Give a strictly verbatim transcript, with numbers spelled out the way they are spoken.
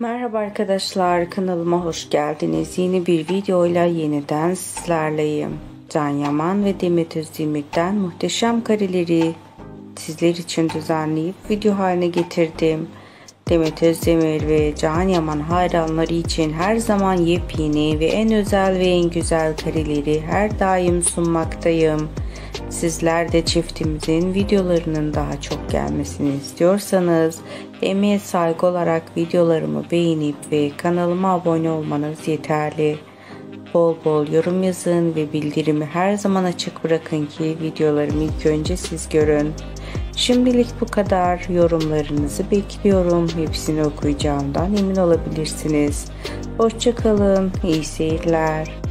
Merhaba arkadaşlar, kanalıma hoş geldiniz. Yeni bir videoyla yeniden sizlerleyim. Can Yaman ve Demet Özdemir'den muhteşem kareleri sizler için düzenleyip video haline getirdim. Demet Özdemir ve Can Yaman hayranları için her zaman yepyeni ve en özel ve en güzel kareleri her daim sunmaktayım. Sizler de çiftimizin videolarının daha çok gelmesini istiyorsanız emeğe saygı olarak videolarımı beğenip ve kanalıma abone olmanız yeterli. Bol bol yorum yazın ve bildirimi her zaman açık bırakın ki videolarımı ilk önce siz görün. Şimdilik bu kadar. Yorumlarınızı bekliyorum. Hepsini okuyacağımdan emin olabilirsiniz. Hoşça kalın. İyi seyirler.